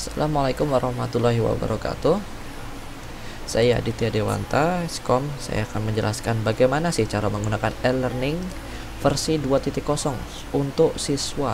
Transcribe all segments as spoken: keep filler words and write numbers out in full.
Assalamualaikum warahmatullahi wabarakatuh. Saya Aditya Dewanta, Skom. Saya akan menjelaskan bagaimana sih cara menggunakan e-learning versi dua titik nol untuk siswa.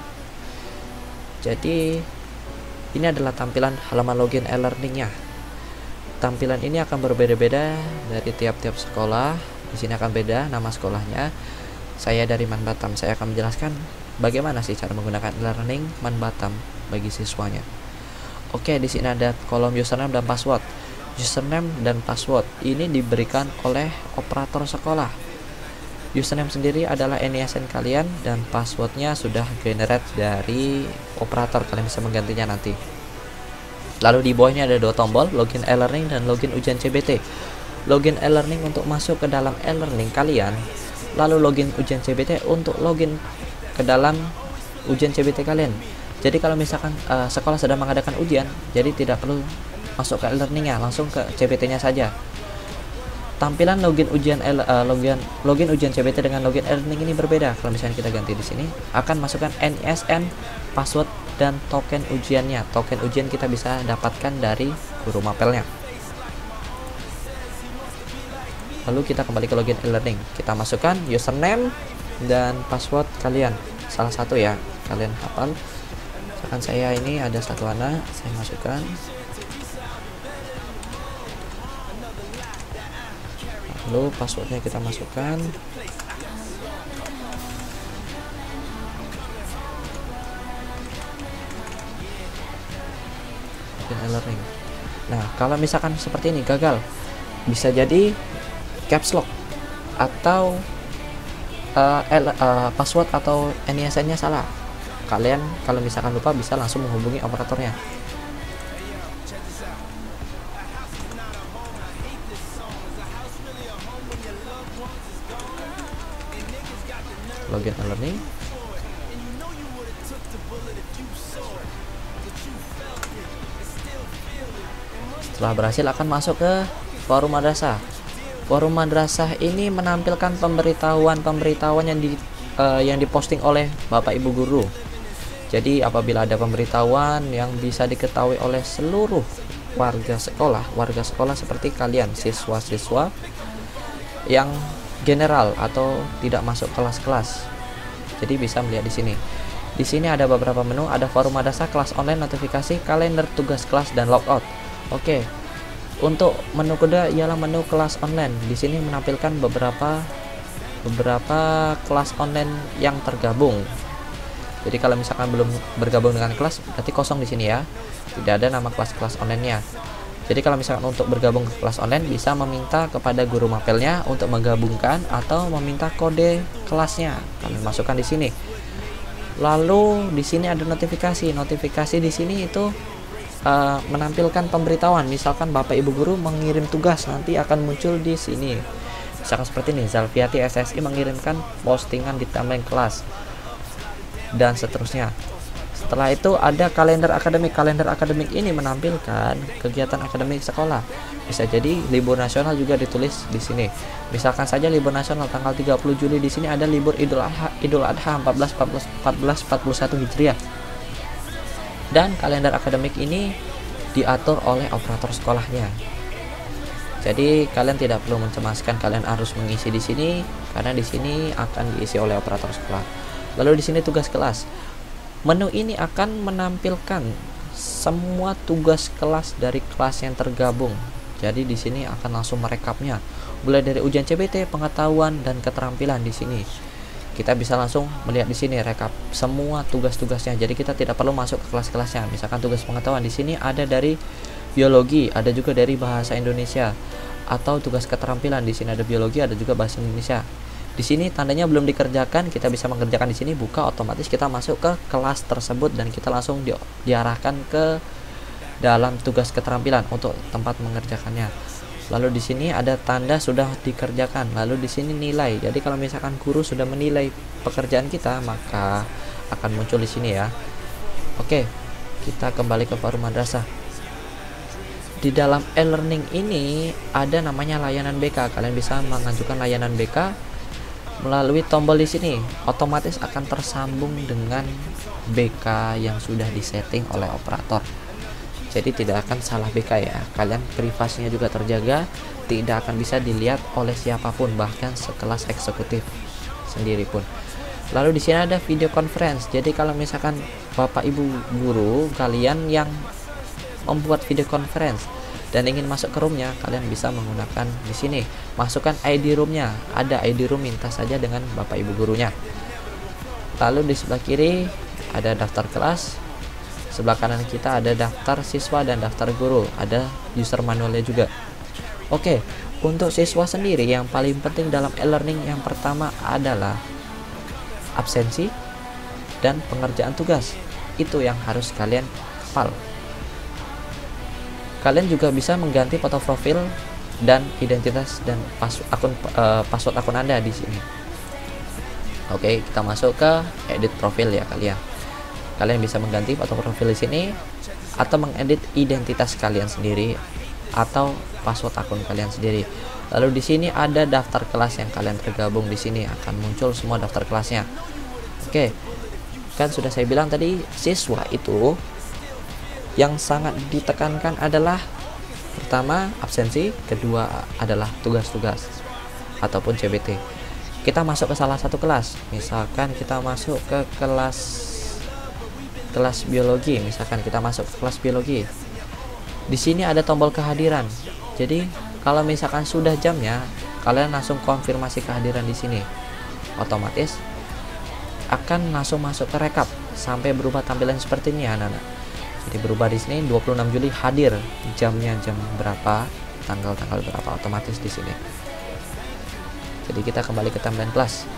Jadi, ini adalah tampilan halaman login e-learningnya. Tampilan ini akan berbeda-beda dari tiap-tiap sekolah. Di sini akan beda nama sekolahnya. Saya dari Man Batam. Saya akan menjelaskan bagaimana sih cara menggunakan e-learning Man Batam bagi siswanya. Oke, di sini ada kolom username dan password. Username dan password ini diberikan oleh operator sekolah. Username sendiri adalah N I S N kalian dan passwordnya sudah generate dari operator. Kalian bisa menggantinya nanti. Lalu di bawahnya ada dua tombol, login e-learning dan login ujian C B T. Login e-learning untuk masuk ke dalam e-learning kalian, lalu login ujian C B T untuk login ke dalam ujian C B T kalian. Jadi kalau misalkan uh, sekolah sedang mengadakan ujian, jadi tidak perlu masuk ke e-learningnya, langsung ke C B T-nya saja. Tampilan login ujian uh, login login ujian C B T dengan login e-learning ini berbeda. Kalau misalnya kita ganti di sini, akan masukkan N I S N, password dan token ujiannya. Token ujian kita bisa dapatkan dari guru mapelnya. Lalu kita kembali ke login e-learning. Kita masukkan username dan password kalian. Salah satu ya, kalian hafal. Misalkan saya ini ada satu anak, saya masukkan. Lalu passwordnya kita masukkan. E-learning. Nah, kalau misalkan seperti ini gagal, bisa jadi caps lock atau uh, L, uh, password atau N I S N-nya salah. Kalian kalau misalkan lupa bisa langsung menghubungi operatornya. Login e-learning. Setelah berhasil akan masuk ke forum madrasah. Forum madrasah ini menampilkan pemberitahuan-pemberitahuan yang di uh, yang diposting oleh Bapak Ibu guru. Jadi apabila ada pemberitahuan yang bisa diketahui oleh seluruh warga sekolah, warga sekolah seperti kalian, siswa-siswa yang general atau tidak masuk kelas-kelas. Jadi bisa melihat di sini. Di sini ada beberapa menu, ada forum madrasah, kelas online, notifikasi, kalender, tugas kelas dan logout. Oke. Untuk menu kedua ialah menu kelas online. Di sini menampilkan beberapa beberapa kelas online yang tergabung. Jadi kalau misalkan belum bergabung dengan kelas, berarti kosong di sini ya. Tidak ada nama kelas-kelas online-nya. Jadi kalau misalkan untuk bergabung ke kelas online, bisa meminta kepada guru mapelnya untuk menggabungkan atau meminta kode kelasnya. Kalian masukkan di sini. Lalu di sini ada notifikasi. Notifikasi di sini itu uh, menampilkan pemberitahuan. Misalkan Bapak Ibu guru mengirim tugas, nanti akan muncul di sini. Misalkan seperti ini, Zalfiati S S I mengirimkan postingan di timeline kelas dan seterusnya. Setelah itu ada kalender akademik. Kalender akademik ini menampilkan kegiatan akademik sekolah. Bisa jadi libur nasional juga ditulis di sini. Misalkan saja libur nasional tanggal tiga puluh Juli, di sini ada libur Idul Adha, Idul Adha empat belas empat puluh satu Hijriah. Dan kalender akademik ini diatur oleh operator sekolahnya. Jadi kalian tidak perlu mencemaskan kalian harus mengisi di sini, karena di sini akan diisi oleh operator sekolah. Lalu di sini tugas kelas. Menu ini akan menampilkan semua tugas kelas dari kelas yang tergabung. Jadi di sini akan langsung merekapnya. Mulai dari ujian C B T, pengetahuan dan keterampilan di sini. Kita bisa langsung melihat di sini rekap semua tugas-tugasnya. Jadi kita tidak perlu masuk ke kelas-kelasnya. Misalkan tugas pengetahuan di sini ada dari biologi, ada juga dari bahasa Indonesia, atau tugas keterampilan di sini ada biologi, ada juga bahasa Indonesia. Di sini tandanya belum dikerjakan, kita bisa mengerjakan di sini, buka, otomatis kita masuk ke kelas tersebut dan kita langsung di, diarahkan ke dalam tugas keterampilan untuk tempat mengerjakannya. Lalu di sini ada tanda sudah dikerjakan, lalu di sini nilai. Jadi kalau misalkan guru sudah menilai pekerjaan kita, maka akan muncul di sini ya. Oke, kita kembali ke forum madrasah. Di dalam e-learning ini ada namanya layanan B K. Kalian bisa mengajukan layanan B K melalui tombol di sini. Otomatis akan tersambung dengan B K yang sudah disetting oleh operator. jadi tidak akan salah B K ya. Kalian privasinya juga terjaga, tidak akan bisa dilihat oleh siapapun, bahkan sekelas eksekutif sendiri pun. Lalu di sini ada video conference. Jadi kalau misalkan Bapak Ibu guru kalian yang membuat video conference dan ingin masuk ke roomnya, kalian bisa menggunakan di sini. Masukkan I D roomnya, ada I D room, minta saja dengan Bapak Ibu gurunya. Lalu di sebelah kiri ada daftar kelas, sebelah kanan kita ada daftar siswa dan daftar guru, ada user manualnya juga. Oke, untuk siswa sendiri yang paling penting dalam e-learning yang pertama adalah absensi dan pengerjaan tugas. Itu yang harus kalian hafal. Kalian juga bisa mengganti foto profil dan identitas dan pas akun uh, password akun Anda di sini. Oke, kita masuk ke edit profil ya kalian. Kalian bisa mengganti foto profil di sini atau mengedit identitas kalian sendiri atau password akun kalian sendiri. Lalu di sini ada daftar kelas yang kalian tergabung, di sini akan muncul semua daftar kelasnya. Oke. Kan sudah saya bilang tadi, siswa itu yang sangat ditekankan adalah pertama absensi, kedua adalah tugas-tugas ataupun C B T. Kita masuk ke salah satu kelas, misalkan kita masuk ke kelas kelas biologi, misalkan kita masuk ke kelas biologi. Di sini ada tombol kehadiran. Jadi kalau misalkan sudah jamnya, kalian langsung konfirmasi kehadiran di sini. Otomatis akan langsung masuk ke rekap sampai berubah tampilan seperti ini anak-anak. Jadi berubah di sini dua puluh enam Juli hadir, jamnya jam berapa, tanggal-tanggal berapa, otomatis di sini. Jadi kita kembali ke tampilan kelas.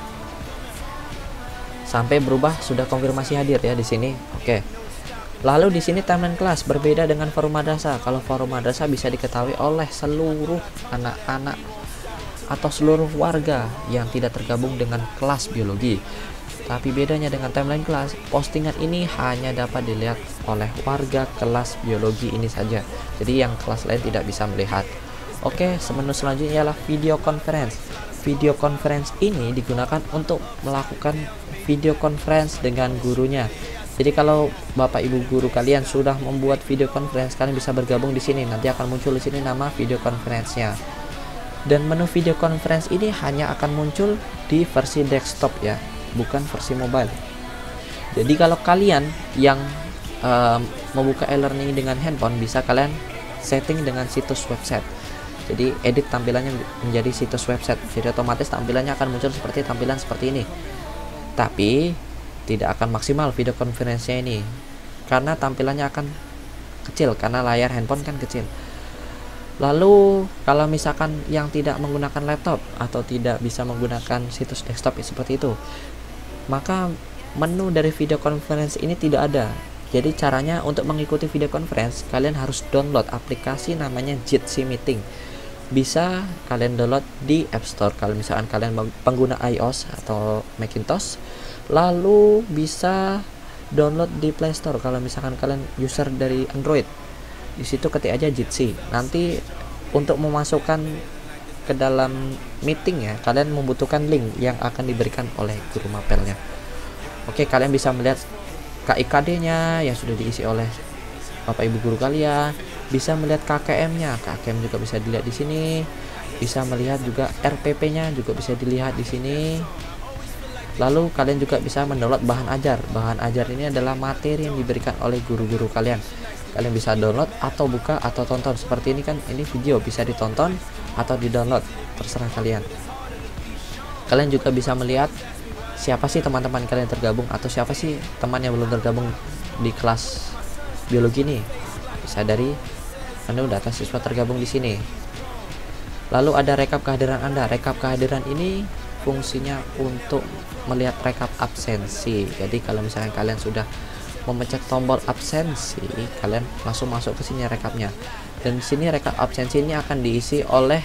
Sampai berubah sudah konfirmasi hadir ya di sini. Oke. Lalu di sini timeline kelas berbeda dengan forum madrasah. Kalau forum madrasah bisa diketahui oleh seluruh anak-anak atau seluruh warga yang tidak tergabung dengan kelas biologi. Tapi bedanya dengan timeline kelas, postingan ini hanya dapat dilihat oleh warga kelas biologi ini saja. Jadi yang kelas lain tidak bisa melihat. Oke, menu selanjutnya adalah video conference. Video conference ini digunakan untuk melakukan video conference dengan gurunya. Jadi kalau Bapak Ibu guru kalian sudah membuat video conference, kalian bisa bergabung di sini. Nanti akan muncul di sini nama video conference-nya. Dan menu video conference ini hanya akan muncul di versi desktop ya, bukan versi mobile. Jadi kalau kalian yang um, membuka e-learning dengan handphone, bisa kalian setting dengan situs website. Jadi edit tampilannya menjadi situs website. Jadi otomatis tampilannya akan muncul seperti tampilan seperti ini. Tapi tidak akan maksimal video konferensinya ini, karena tampilannya akan kecil karena layar handphone kan kecil. Lalu kalau misalkan yang tidak menggunakan laptop atau tidak bisa menggunakan situs desktop ya, seperti itu, maka menu dari video conference ini tidak ada. Jadi caranya untuk mengikuti video conference, kalian harus download aplikasi namanya Jitsi Meeting. Bisa kalian download di App Store kalau misalkan kalian pengguna iOS atau Macintosh. Lalu bisa download di Play Store kalau misalkan kalian user dari Android. Di situ ketik aja Jitsi. Nanti untuk memasukkan ke dalam meeting ya, kalian membutuhkan link yang akan diberikan oleh guru mapelnya. Oke, kalian bisa melihat K I K D-nya yang sudah diisi oleh Bapak Ibu guru kalian, bisa melihat K K M-nya, K K M juga bisa dilihat di sini. Bisa melihat juga R P P-nya juga bisa dilihat di sini. Lalu kalian juga bisa mendownload bahan ajar. Bahan ajar ini adalah materi yang diberikan oleh guru-guru kalian. Kalian bisa download atau buka atau tonton. Seperti ini kan, ini video bisa ditonton atau di-download, terserah kalian. Kalian juga bisa melihat siapa sih teman-teman kalian tergabung atau siapa sih teman yang belum tergabung di kelas biologi ini. Bisa dari menu data siswa tergabung di sini. Lalu ada rekap kehadiran Anda. Rekap kehadiran ini fungsinya untuk melihat rekap absensi. Jadi kalau misalnya kalian sudah memencet tombol absensi, kalian langsung masuk ke sini rekapnya. Dan di sini rekap absensi ini akan diisi oleh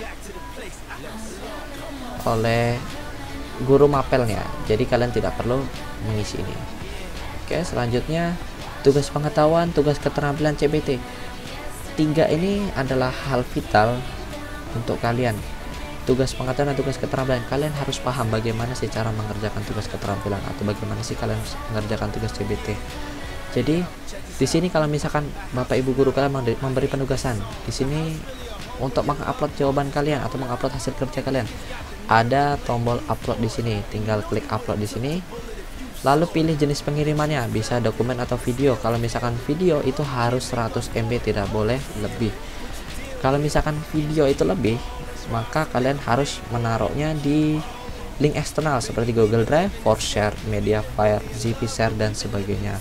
oleh guru mapelnya. Jadi kalian tidak perlu mengisi ini. Oke, selanjutnya tugas pengetahuan, tugas keterampilan C B T. Tiga ini adalah hal vital untuk kalian. Tugas pengetahuan dan tugas keterampilan, kalian harus paham bagaimana sih cara mengerjakan tugas keterampilan atau bagaimana sih kalian mengerjakan tugas C B T. Jadi di sini kalau misalkan Bapak Ibu guru kalian memberi penugasan, di sini untuk mengupload jawaban kalian atau mengupload hasil kerja kalian, ada tombol upload di sini. Tinggal klik upload di sini. Lalu pilih jenis pengirimannya, bisa dokumen atau video. Kalau misalkan video itu harus seratus M B, tidak boleh lebih. Kalau misalkan video itu lebih, maka kalian harus menaruhnya di link eksternal seperti Google Drive, ForShare, Mediafire, Z P Share dan sebagainya.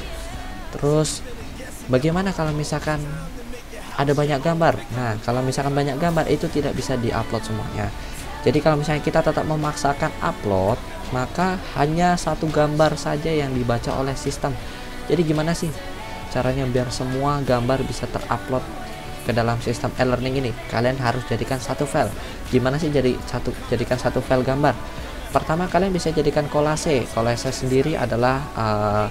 Terus bagaimana kalau misalkan ada banyak gambar? Nah, kalau misalkan banyak gambar itu tidak bisa diupload semuanya. Jadi kalau misalnya kita tetap memaksakan upload, maka hanya satu gambar saja yang dibaca oleh sistem. Jadi gimana sih caranya biar semua gambar bisa terupload ke dalam sistem e-learning ini? Kalian harus jadikan satu file. Gimana sih jadi satu jadikan satu file gambar? Pertama, kalian bisa jadikan kolase. Kolase sendiri adalah uh,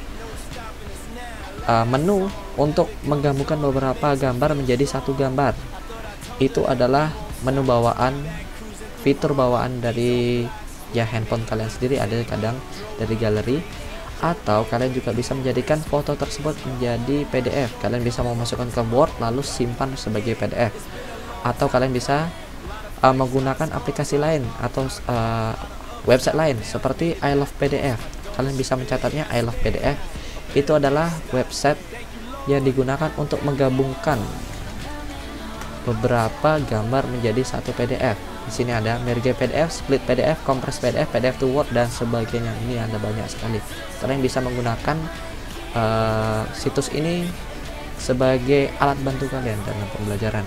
uh, menu untuk menggabungkan beberapa gambar menjadi satu gambar. Itu adalah menu bawaan, fitur bawaan dari ya handphone kalian sendiri, ada kadang dari galeri, atau kalian juga bisa menjadikan foto tersebut menjadi P D F. Kalian bisa memasukkan ke Word lalu simpan sebagai P D F, atau kalian bisa uh, menggunakan aplikasi lain atau uh, website lain seperti I Love P D F. Kalian bisa mencatatnya I Love P D F. Itu adalah website yang digunakan untuk menggabungkan beberapa gambar menjadi satu P D F. Di sini ada merge P D F, split P D F, compress P D F, P D F to Word dan sebagainya. Ini ada banyak sekali. Kalian bisa menggunakan uh, situs ini sebagai alat bantu kalian dalam pembelajaran.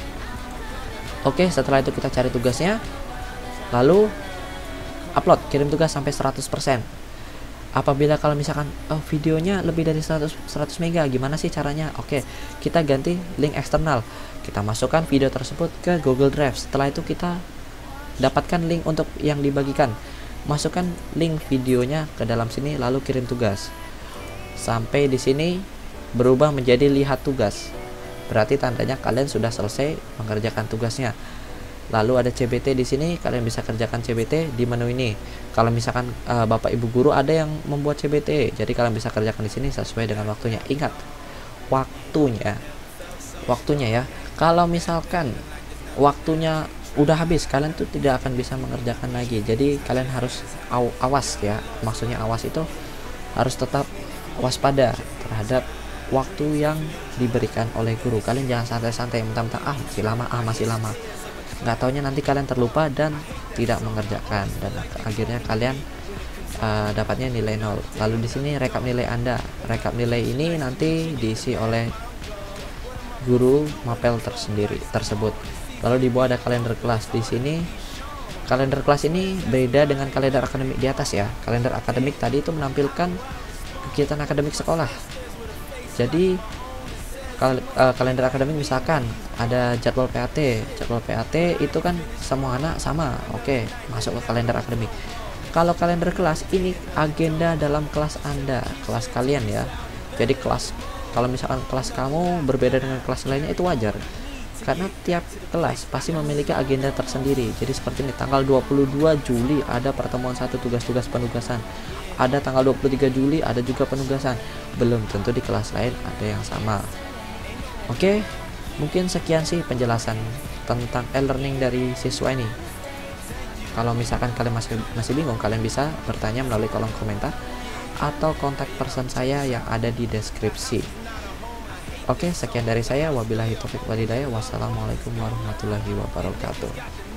Oke, setelah itu kita cari tugasnya, lalu upload, kirim tugas sampai seratus persen. Apabila kalau misalkan oh, videonya lebih dari seratus, seratus mega, gimana sih caranya? Oke, kita ganti link eksternal. Kita masukkan video tersebut ke Google Drive. Setelah itu kita dapatkan link untuk yang dibagikan. Masukkan link videonya ke dalam sini lalu kirim tugas. Sampai di sini berubah menjadi lihat tugas. Berarti tandanya kalian sudah selesai mengerjakan tugasnya. Lalu ada C B T di sini, kalian bisa kerjakan C B T di menu ini. Kalau misalkan uh, Bapak Ibu guru ada yang membuat C B T, jadi kalian bisa kerjakan di sini sesuai dengan waktunya. Ingat, waktunya. Waktunya ya. Kalau misalkan waktunya udah habis, kalian tuh tidak akan bisa mengerjakan lagi. Jadi kalian harus aw awas ya. Maksudnya awas itu harus tetap waspada terhadap waktu yang diberikan oleh guru. Kalian jangan santai-santai mentang-mentang ah masih lama, ah masih lama. Nggak taunya nanti kalian terlupa dan tidak mengerjakan, dan akhirnya kalian uh, dapatnya nilai nol. Lalu di sini rekap nilai Anda. Rekap nilai ini nanti diisi oleh guru mapel tersendiri tersebut. Lalu di bawah ada kalender kelas. Di sini kalender kelas ini beda dengan kalender akademik di atas ya. Kalender akademik tadi itu menampilkan kegiatan akademik sekolah. Jadi kal uh, kalender akademik misalkan ada jadwal P A T. Jadwal P A T itu kan semua anak sama. Oke, masuk ke kalender akademik. Kalau kalender kelas ini agenda dalam kelas Anda, kelas kalian ya. Jadi kelas, kalau misalkan kelas kamu berbeda dengan kelas lainnya itu wajar. Karena tiap kelas pasti memiliki agenda tersendiri. Jadi seperti ini, tanggal dua puluh dua Juli ada pertemuan satu tugas-tugas penugasan. Ada tanggal dua puluh tiga Juli ada juga penugasan. Belum tentu di kelas lain ada yang sama. Oke, mungkin sekian sih penjelasan tentang e-learning dari siswa ini. Kalau misalkan kalian masih masih bingung, kalian bisa bertanya melalui kolom komentar atau kontak person saya yang ada di deskripsi. Oke, sekian dari saya. Wabillahi taufiq walhidayah. Wassalamualaikum warahmatullahi wabarakatuh.